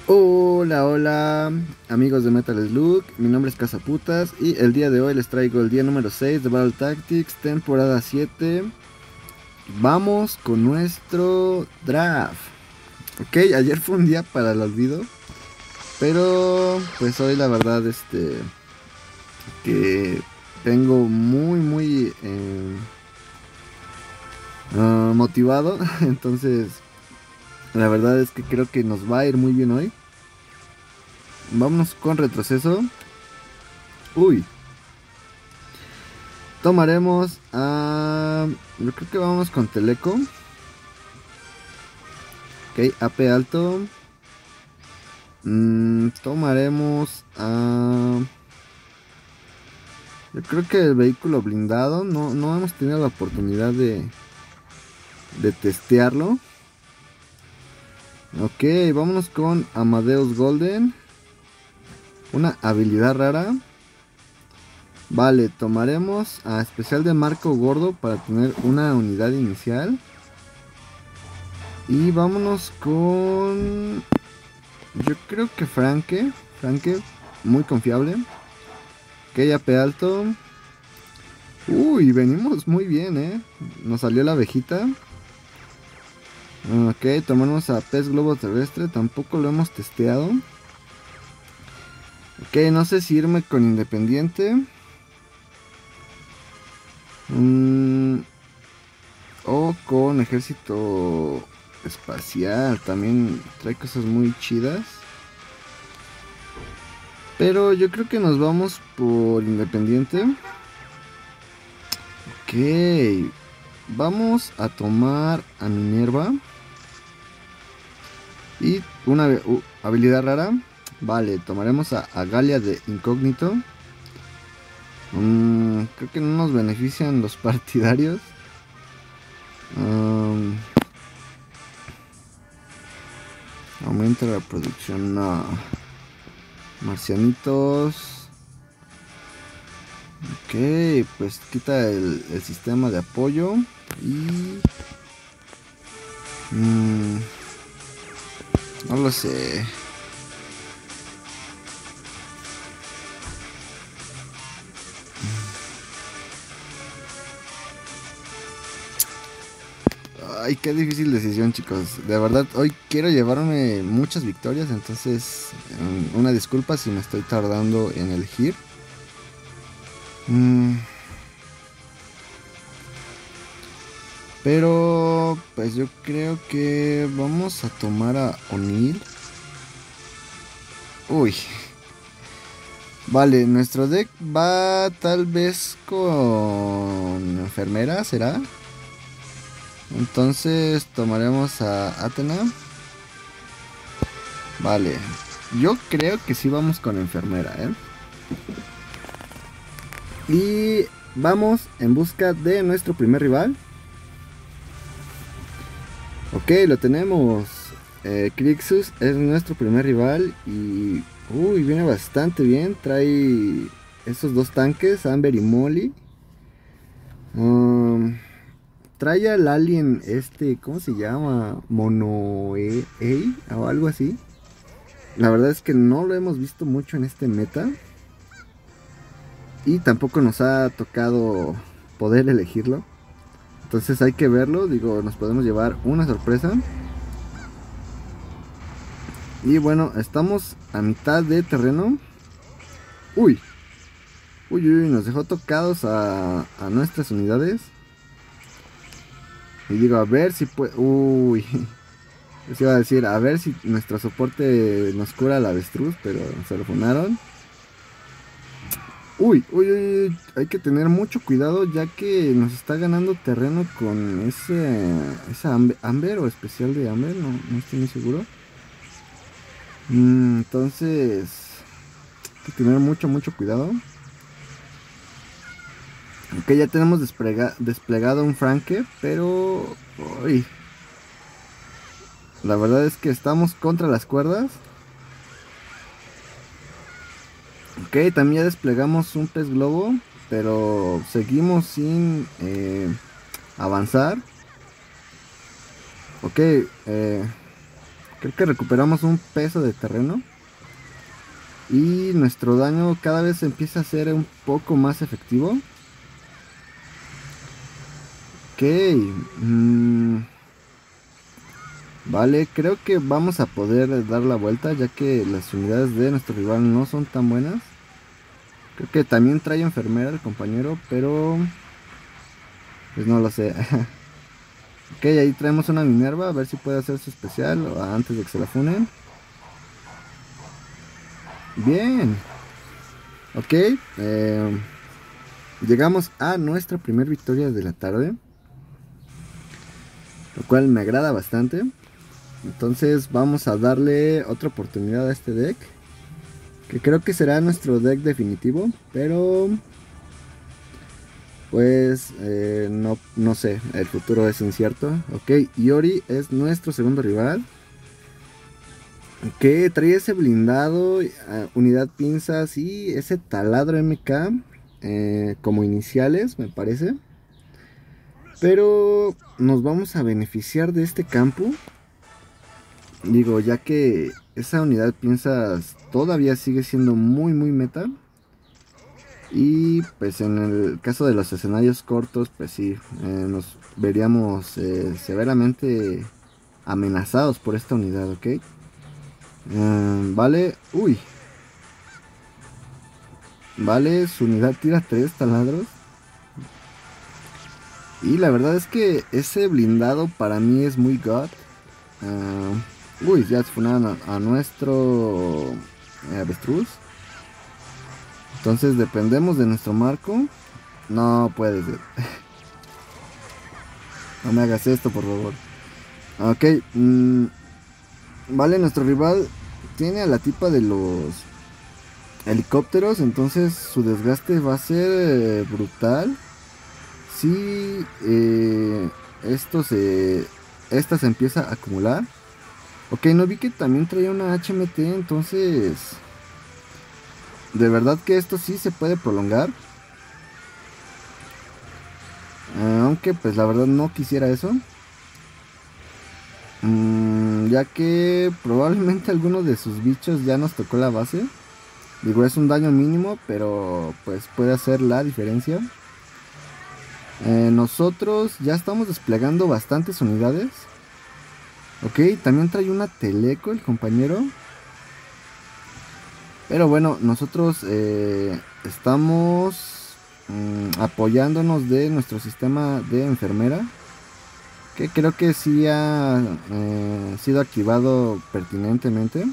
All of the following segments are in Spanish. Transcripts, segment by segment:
Hola, hola, amigos de Metal Slug, mi nombre es Cazaputas y el día de hoy les traigo el día número 6 de Battle Tactics, temporada 7. Vamos con nuestro draft. Ok, ayer fue un día para el olvido, pero pues hoy la verdad que vengo muy motivado, entonces la verdad es que creo que nos va a ir muy bien hoy. Vámonos con retroceso. Uy. Tomaremos a... Yo creo que vamos con Teleco. Ok, AP alto. Tomaremos a... Yo creo que el vehículo blindado. No hemos tenido la oportunidad de testearlo. Ok, vámonos con Amadeus Golden. Una habilidad rara. Vale, tomaremos a especial de Marco Gordo para tener una unidad inicial. Y vámonos con... Yo creo que Franke, muy confiable. Ok, AP alto. Uy, venimos muy bien, Nos salió la abejita. Ok, tomamos a pez globo terrestre. Tampoco lo hemos testeado. Ok, no sé si irme con independiente. O con ejército espacial. También trae cosas muy chidas. Pero yo creo que nos vamos por independiente. Ok. Vamos a tomar a Minerva. Y una habilidad rara. Vale, tomaremos a Galia de Incógnito. Creo que no nos benefician los partidarios. Aumenta la producción. No. Marcianitos. Ok, pues quita el sistema de apoyo. Y... no lo sé. Ay, qué difícil decisión, chicos. De verdad, hoy quiero llevarme muchas victorias, entonces una disculpa si me estoy tardando en elegir. Pero, pues yo creo que vamos a tomar a O'Neill. Uy. Vale, nuestro deck va tal vez con enfermera, ¿será? Entonces tomaremos a Athena. Vale, yo creo que sí vamos con enfermera, Y vamos en busca de nuestro primer rival. Ok, lo tenemos. Crixus es nuestro primer rival y... Uy, viene bastante bien. Trae esos dos tanques, Amber y Molly. Trae al alien ¿cómo se llama? Monoe o algo así. La verdad es que no lo hemos visto mucho en este meta. Y tampoco nos ha tocado poder elegirlo. Entonces hay que verlo. Digo, nos podemos llevar una sorpresa. Y bueno, estamos a mitad de terreno. Uy. Uy, nos dejó tocados a nuestras unidades. Y digo, a ver si puede... Uy. Les iba a decir, a ver si nuestro soporte nos cura al avestruz, pero se lo funaron. Uy, hay que tener mucho cuidado ya que nos está ganando terreno con esa Amber o especial de Amber, no estoy muy seguro. Entonces, hay que tener mucho cuidado. Ok, ya tenemos desplegado un Franke, pero... Uy, la verdad es que estamos contra las cuerdas. Ok, también ya desplegamos un pez globo, pero seguimos sin avanzar. Ok, Creo que recuperamos un peso de terreno. Y nuestro daño cada vez empieza a ser un poco más efectivo. Ok. Vale, creo que vamos a poder dar la vuelta, ya que las unidades de nuestro rival no son tan buenas. Creo que también trae enfermera el compañero, pero pues no lo sé. Ok, ahí traemos una Minerva, a ver si puede hacer su especial antes de que se la funen. Bien. Ok, llegamos a nuestra primera victoria de la tarde, lo cual me agrada bastante. Entonces vamos a darle otra oportunidad a este deck, que creo que será nuestro deck definitivo, pero pues no sé, el futuro es incierto. Ok, Iori es nuestro segundo rival, que trae ese blindado, unidad pinzas y ese taladro MK como iniciales, me parece. Pero nos vamos a beneficiar de este campo. Digo, ya que esa unidad pinzas todavía sigue siendo muy meta. Y pues en el caso de los escenarios cortos, pues sí, nos veríamos severamente amenazados por esta unidad, ¿ok? Vale, uy. Vale, su unidad tira 3 taladros. Y la verdad es que ese blindado para mí es muy god. Uy, ya se funaron a nuestro avestruz. Entonces dependemos de nuestro marco. No puede ser. No me hagas esto, por favor. Ok. Vale, nuestro rival tiene a la tipa de los helicópteros. Entonces su desgaste va a ser brutal. Si esta se empieza a acumular. Ok, no vi que también traía una HMT. Entonces de verdad que esto sí se puede prolongar. Aunque pues la verdad no quisiera eso. Ya que probablemente alguno de sus bichos ya nos tocó la base. Digo, es un daño mínimo, pero pues puede hacer la diferencia. Nosotros ya estamos desplegando bastantes unidades. Ok, también trae una Teleco el compañero. Pero bueno, nosotros estamos apoyándonos de nuestro sistema de enfermera, que creo que sí ha sido activado pertinentemente.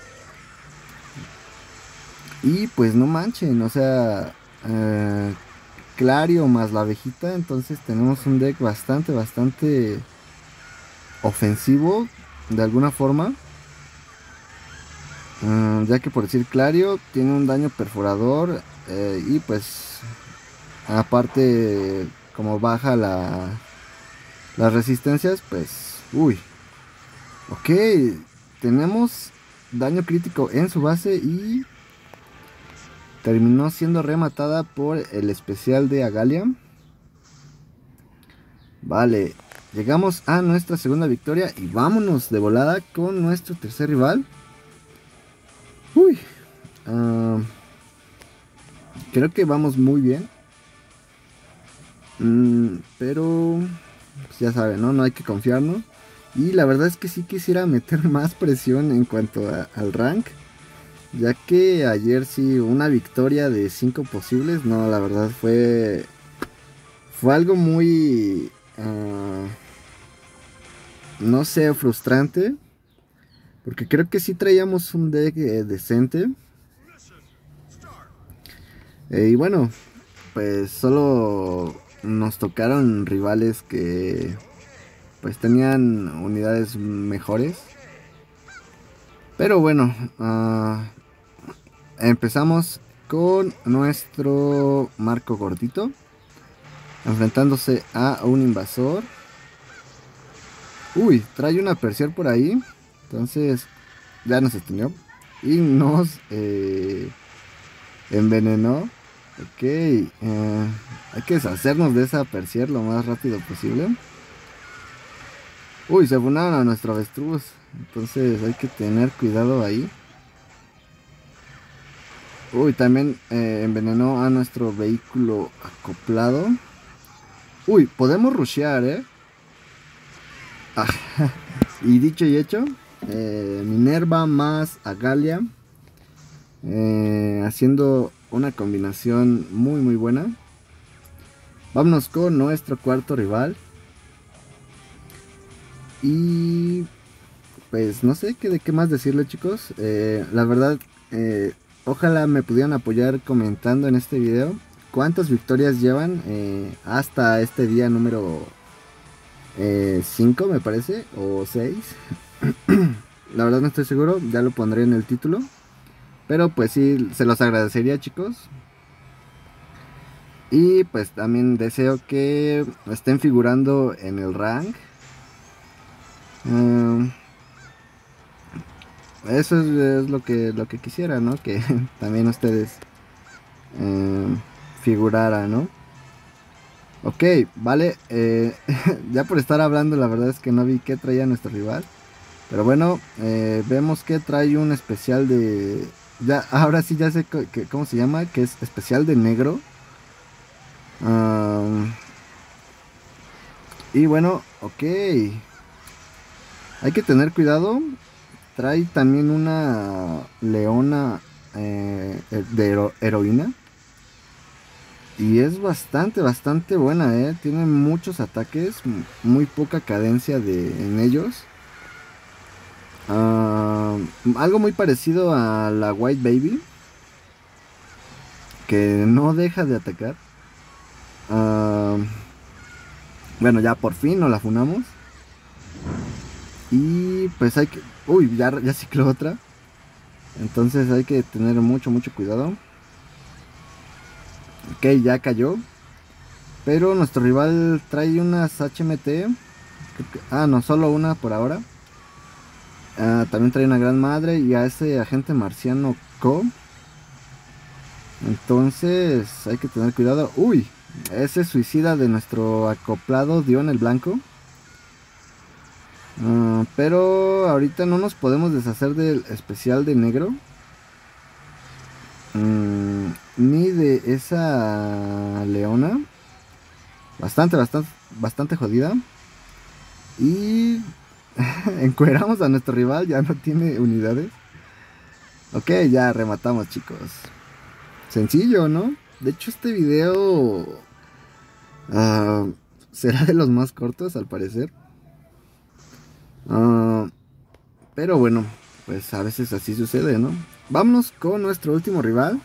Y pues no manchen, o sea, Clario más la abejita, entonces tenemos un deck bastante ofensivo de alguna forma. Ya que por decir Clario tiene un daño perforador y pues aparte como baja las resistencias, pues uy. Ok, tenemos daño crítico en su base y terminó siendo rematada por el especial de Agalia. Vale, llegamos a nuestra segunda victoria y vámonos de volada con nuestro tercer rival. Uy, creo que vamos muy bien. Pero pues ya saben, ¿no? No hay que confiarnos. Y la verdad es que sí quisiera meter más presión en cuanto al rank. Ya que ayer sí, una victoria de 5 posibles. No, la verdad fue algo muy... no sé, frustrante. Porque creo que sí traíamos un deck decente. Y bueno, pues solo nos tocaron rivales que pues tenían unidades mejores. Pero bueno, empezamos con nuestro marco gordito, enfrentándose a un invasor. Uy, trae una Perseer por ahí. Entonces ya nos extinguió y nos envenenó. Ok, hay que deshacernos de esa Perseer lo más rápido posible. Uy, se funaron a nuestro avestruz. Entonces hay que tener cuidado ahí. Uy, también envenenó a nuestro vehículo acoplado. Uy, podemos rushear, Ah, y dicho y hecho, Minerva más Agalia, haciendo una combinación muy muy buena. Vámonos con nuestro cuarto rival. Y pues no sé de qué más decirle, chicos. La verdad, ojalá me pudieran apoyar comentando en este video cuántas victorias llevan hasta este día número 5, me parece, o 6. La verdad no estoy seguro, ya lo pondré en el título. Pero pues sí, se los agradecería, chicos. Y pues también deseo que estén figurando en el rank. Eso es lo que quisiera, ¿no? Que también ustedes figuraran, ¿no? Ok, vale. Ya por estar hablando, la verdad es que no vi qué traía nuestro rival. Pero bueno, vemos que trae un especial de... Ya, ahora sí ya sé cómo se llama, que es especial de negro. Y bueno, ok. Hay que tener cuidado. Trae también una leona de heroína. Y es bastante buena, Tiene muchos ataques, muy poca cadencia en ellos. Algo muy parecido a la White Baby, que no deja de atacar. Bueno, ya por fin nos la funamos. Y pues hay que... Uy, ya cicló otra. Entonces hay que tener mucho cuidado. Ok, ya cayó. Pero nuestro rival trae unas HMT. No, solo una por ahora. También trae una gran madre y a ese agente marciano Co. Entonces hay que tener cuidado. Uy, ese suicida de nuestro acoplado dio en el blanco. Pero ahorita no nos podemos deshacer del especial de negro. Ni de esa leona. Bastante jodida. Y encueramos a nuestro rival. Ya no tiene unidades. Ok, ya rematamos, chicos. Sencillo, ¿no? De hecho este video será de los más cortos al parecer. Pero bueno, pues a veces así sucede, ¿no? Vámonos con nuestro último rival.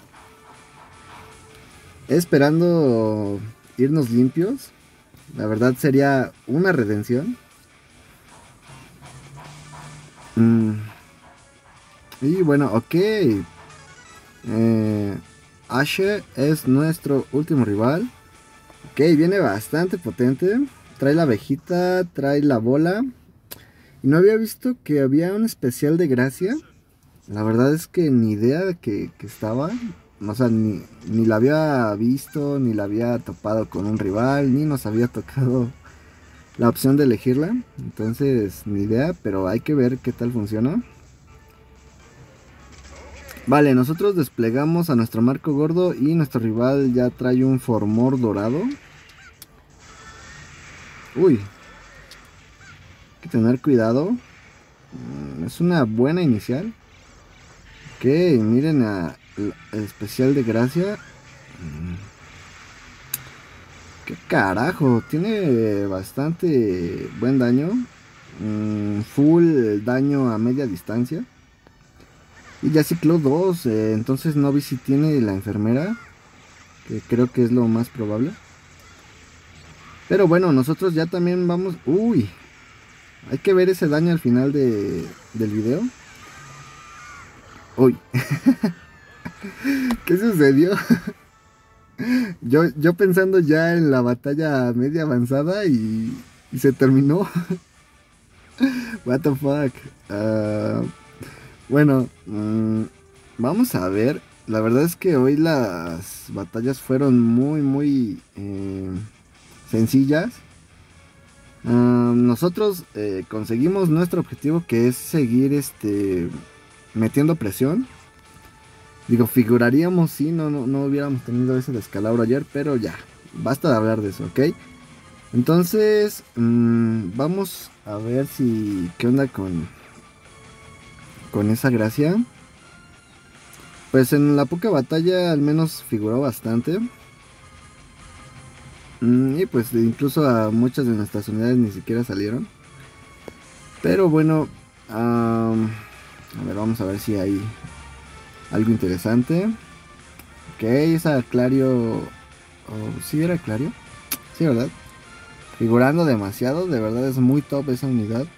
Esperando irnos limpios. La verdad sería una redención. Y bueno, ok. Ashe es nuestro último rival. Ok, viene bastante potente. Trae la abejita, trae la bola. Y no había visto que había un especial de gracia. La verdad es que ni idea de que estaba. O sea, ni la había visto, ni la había topado con un rival, ni nos había tocado la opción de elegirla. Entonces, ni idea, pero hay que ver qué tal funciona. Vale, nosotros desplegamos a nuestro marco gordo y nuestro rival ya trae un formor dorado. Uy, hay que tener cuidado. Es una buena inicial. Ok, miren el especial de gracia. ¿Qué carajo? Tiene bastante buen daño. Full daño a media distancia. Y ya cicló 2. Entonces no vi si tiene la enfermera. Que creo que es lo más probable. Pero bueno, nosotros ya también vamos... Uy. Hay que ver ese daño al final del video. Uy. ¿Qué sucedió? Yo pensando ya en la batalla media avanzada y se terminó. What the fuck. Bueno, vamos a ver. La verdad es que hoy las batallas fueron muy sencillas. Nosotros conseguimos nuestro objetivo, que es seguir metiendo presión. Digo, figuraríamos si no hubiéramos tenido ese descalabro ayer, pero ya, basta de hablar de eso, ¿ok? Entonces, vamos a ver si qué onda con esa gracia. Pues en la poca batalla al menos figuró bastante. Y pues incluso a muchas de nuestras unidades ni siquiera salieron. Pero bueno, a ver, vamos a ver si hay algo interesante. Ok, esa Clario... ¿Sí era Clario? Sí, ¿verdad? Figurando demasiado, de verdad es muy top esa unidad.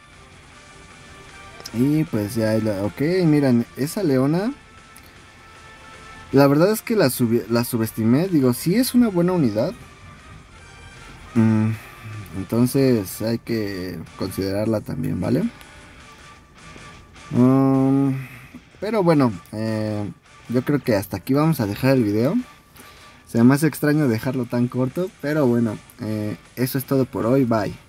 Y pues ya, ok, miren, esa Leona... La verdad es que la subestimé, digo, sí es una buena unidad. Entonces hay que considerarla también, ¿vale? Pero bueno, yo creo que hasta aquí vamos a dejar el video. Se me hace extraño dejarlo tan corto, pero bueno, eso es todo por hoy, bye.